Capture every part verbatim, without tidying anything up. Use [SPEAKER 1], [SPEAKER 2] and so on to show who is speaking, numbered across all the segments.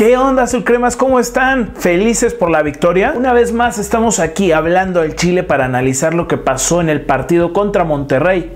[SPEAKER 1] ¿Qué onda, azulcremas? ¿Cómo están? ¿Felices por la victoria? Una vez más estamos aquí hablando del Chile para analizar lo que pasó en el partido contra Monterrey.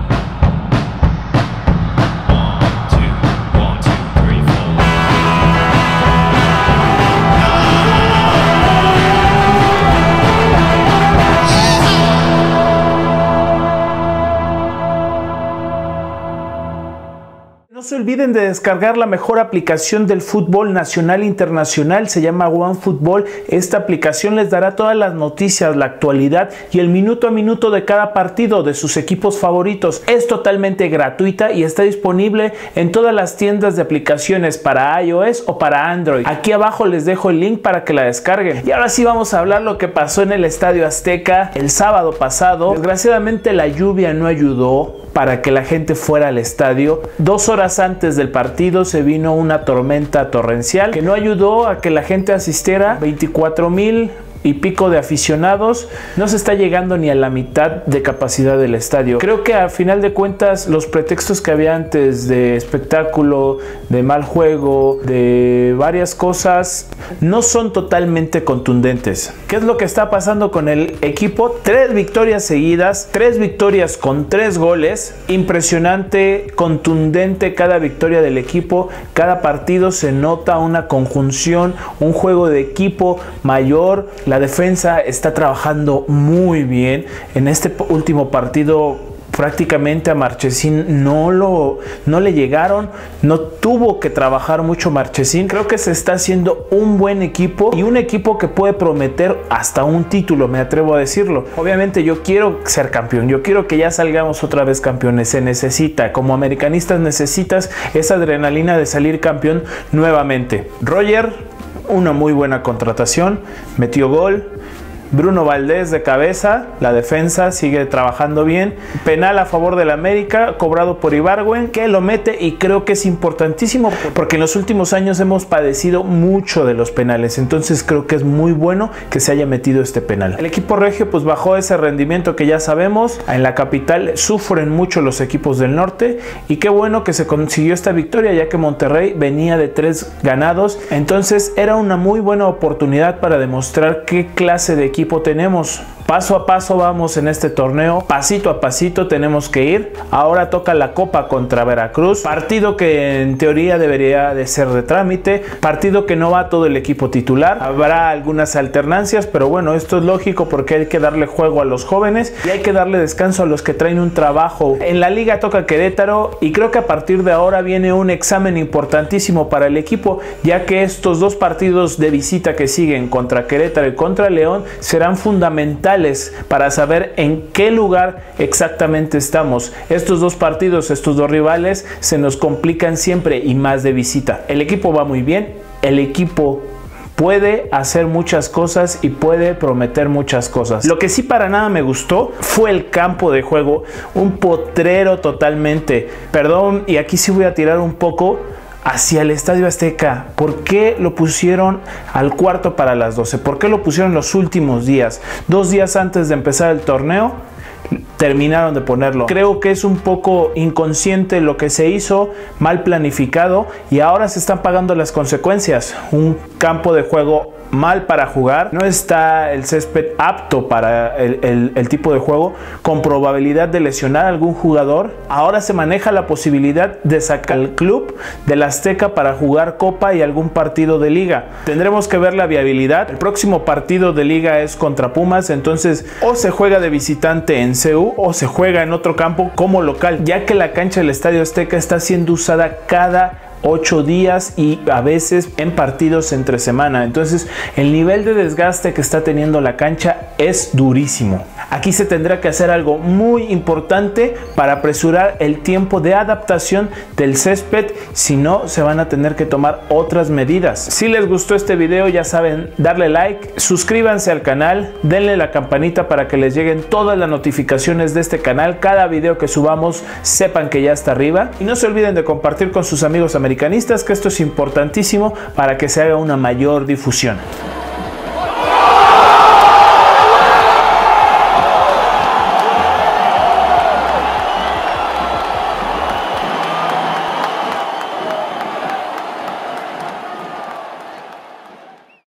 [SPEAKER 1] No se olviden de descargar la mejor aplicación del fútbol nacional e internacional, se llama OneFootball. Esta aplicación les dará todas las noticias, la actualidad y el minuto a minuto de cada partido de sus equipos favoritos. Es totalmente gratuita y está disponible en todas las tiendas de aplicaciones para iOS o para Android. Aquí abajo les dejo el link para que la descarguen. Y ahora sí vamos a hablar lo que pasó en el Estadio Azteca el sábado pasado. Desgraciadamente la lluvia no ayudó para que la gente fuera al estadio. Dos horas antes del partido se vino una tormenta torrencial que no ayudó a que la gente asistiera. veinticuatro mil y pico de aficionados, no se está llegando ni a la mitad de capacidad del estadio. Creo que a final de cuentas los pretextos que había antes de espectáculo, de mal juego, de varias cosas, no son totalmente contundentes. ¿Qué es lo que está pasando con el equipo? Tres victorias seguidas, tres victorias con tres goles, impresionante, contundente cada victoria del equipo. Cada partido se nota una conjunción, un juego de equipo mayor. La defensa está trabajando muy bien. En este último partido prácticamente a Marchesín no, lo, no le llegaron, no tuvo que trabajar mucho Marchesín. Creo que se está haciendo un buen equipo y un equipo que puede prometer hasta un título, me atrevo a decirlo. Obviamente yo quiero ser campeón, yo quiero que ya salgamos otra vez campeones. Se necesita, como americanistas necesitas esa adrenalina de salir campeón nuevamente. Roger, una muy buena contratación, metió gol. Bruno Valdés de cabeza, la defensa sigue trabajando bien. Penal a favor del América, cobrado por Ibargüen, que lo mete, y creo que es importantísimo porque en los últimos años hemos padecido mucho de los penales. Entonces creo que es muy bueno que se haya metido este penal. El equipo regio pues bajó ese rendimiento que ya sabemos. En la capital sufren mucho los equipos del norte y qué bueno que se consiguió esta victoria, ya que Monterrey venía de tres ganados. Entonces era una muy buena oportunidad para demostrar qué clase de equipo tenemos. Paso a paso vamos en este torneo, pasito a pasito tenemos que ir. Ahora toca la Copa contra Veracruz, partido que en teoría debería de ser de trámite, partido que no va todo el equipo titular, habrá algunas alternancias, pero bueno, esto es lógico porque hay que darle juego a los jóvenes y hay que darle descanso a los que traen un trabajo. En la liga toca Querétaro y creo que a partir de ahora viene un examen importantísimo para el equipo, ya que estos dos partidos de visita que siguen contra Querétaro y contra León serán fundamentales para saber en qué lugar exactamente estamos. Estos dos partidos, estos dos rivales se nos complican siempre y más de visita. El equipo va muy bien, el equipo puede hacer muchas cosas y puede prometer muchas cosas. Lo que sí para nada me gustó fue el campo de juego, un potrero totalmente. Perdón, y aquí sí voy a tirar un poco hacia el Estadio Azteca. ¿Por qué lo pusieron al cuarto para las doce? ¿Por qué lo pusieron los últimos días? Dos días antes de empezar el torneo terminaron de ponerlo. Creo que es un poco inconsciente lo que se hizo, mal planificado, y ahora se están pagando las consecuencias. Un campo de juego mal para jugar, no está el césped apto para el, el, el tipo de juego, con probabilidad de lesionar a algún jugador. Ahora se maneja la posibilidad de sacar al club del Azteca para jugar Copa y algún partido de liga. Tendremos que ver la viabilidad. El próximo partido de liga es contra Pumas, entonces o se juega de visitante en C U o se juega en otro campo como local, ya que la cancha del Estadio Azteca está siendo usada cada ocho días y a veces en partidos entre semana. Entonces el nivel de desgaste que está teniendo la cancha es durísimo. Aquí se tendrá que hacer algo muy importante para apresurar el tiempo de adaptación del césped, si no se van a tener que tomar otras medidas. Si les gustó este video, ya saben, darle like, suscríbanse al canal, denle la campanita para que les lleguen todas las notificaciones de este canal. Cada video que subamos sepan que ya está arriba, y no se olviden de compartir con sus amigos americanistas, que esto es importantísimo para que se haga una mayor difusión.